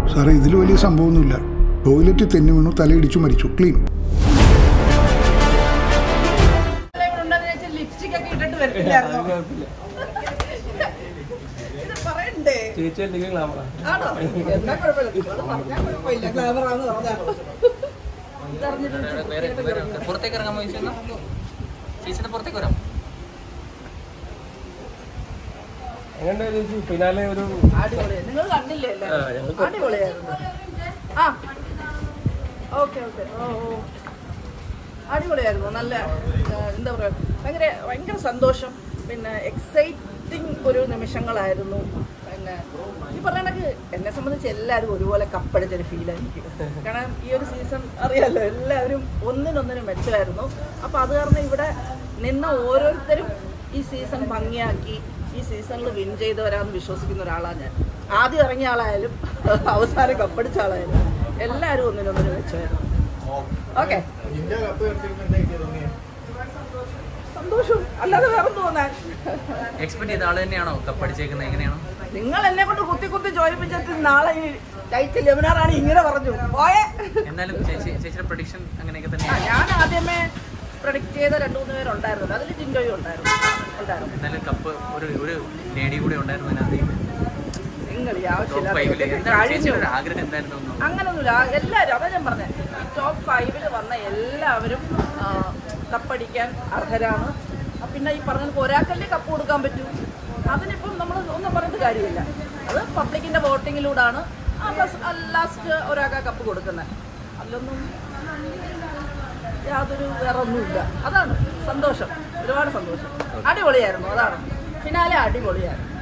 സാറേ ഇതിൽ വലിയ സംഭവമൊന്നുമില്ല. ടോയ്ലറ്റിൽ തെന്നി വീണു, തലയിടിച്ചു മരിച്ചു. ക്ലീൻ. പുറത്തേക്ക് ഇറങ്ങാൻ ചേച്ചിയുടെ പുറത്തേക്ക് വരാം. ഫിനാലെ ഒരു നിങ്ങൾ കണ്ടില്ലേ? അടിപൊളിയായിരുന്നു. ആ ഓക്കെ ഓക്കെ. അടിപൊളിയായിരുന്നു. നല്ല എന്താ പറയുക, ഭയങ്കര സന്തോഷം. പിന്നെ എക്സൈറ്റിംഗ് ഒരു നിമിഷങ്ങളായിരുന്നു. പിന്നെ ഈ പറഞ്ഞ കണക്ക് എന്നെ സംബന്ധിച്ച് എല്ലാവരും ഒരുപോലെ കപ്പടിച്ചൊരു ഫീലായിരിക്കും. കാരണം ഈ ഒരു സീസൺ അറിയാമല്ലോ, എല്ലാവരും ഒന്നിനൊന്നിനും മെച്ചമായിരുന്നു. അപ്പോൾ അത് കാരണം ഇവിടെ നിന്ന ഓരോരുത്തരും ഈ സീസൺ ഭംഗിയാക്കി ഈ സീസണിൽ വിൻ ചെയ്തവരാന്ന് വിശ്വസിക്കുന്ന ഒരാളാണ് ഞാൻ. ആദ്യം ഇറങ്ങിയ ആളായാലും അവസാനം കപ്പടിച്ച ആളായാലും എല്ലാവരും ഒന്നിനൊന്നിനും മെച്ചമായിരുന്നു. ഓക്കെ, സന്തോഷം അല്ലാതെ വേറെ തോന്നാൻ. എക്സ്പെക്ട് ചെയ്ത ആള് തന്നെയാണോ കപ്പടിച്ചേക്കുന്നത്? എങ്ങനെയാണോ നിങ്ങൾ എന്നെ കൊണ്ട് കുത്തി കുത്തി ചോദിപ്പിച്ചിട്ട് നാളെ ഈ ടൈറ്റിൽ ലെമിനാറാണ് ഇങ്ങനെ പറഞ്ഞു പോയെ. എന്നാലും ചേച്ചിയുടെ പ്രഡിക്ഷൻ അങ്ങനെയൊക്കെ തന്നെയാണ്. ഞാൻ ആദ്യമേ പ്രൊഡിക്ട് ചെയ്ത 2-3 പേരുണ്ടായിരുന്നു. അതിൽ ജിൻഡോയും ഉണ്ടായിരുന്നു. എന്നാലും കപ്പ് ഒരു ലേഡി കൂടെ ഉണ്ടായിരുന്നു. നിങ്ങൾ ഈ ആവശ്യമില്ല അങ്ങനൊന്നുമില്ല. എല്ലാവരും അതാ ഞാൻ പറഞ്ഞത്, ഈ ടോപ്പ് 5 വന്ന എല്ലാവരും കപ്പടിക്കാൻ അർഹരാണ്. പിന്നെ ഈ പറഞ്ഞ ഒരാൾക്കല്ലേ കപ്പ് കൊടുക്കാൻ പറ്റൂ. അതിനിപ്പം നമ്മൾ ഒന്നും പറഞ്ഞിട്ട് കാര്യമില്ല. അത് പബ്ലിക്കിന്റെ വോട്ടിങ്ങിലൂടെയാണ് ലാസ്റ്റ് ഒരാൾക്ക് കപ്പ് കൊടുക്കുന്നത്. അതിലൊന്നും യാതൊരു വേറെ ഒന്നുമില്ല. അതാണ് സന്തോഷം, ഒരുപാട് സന്തോഷം. അടിപൊളിയായിരുന്നു. അതാണ് ഫിനാലെ, അടിപൊളിയായിരുന്നു.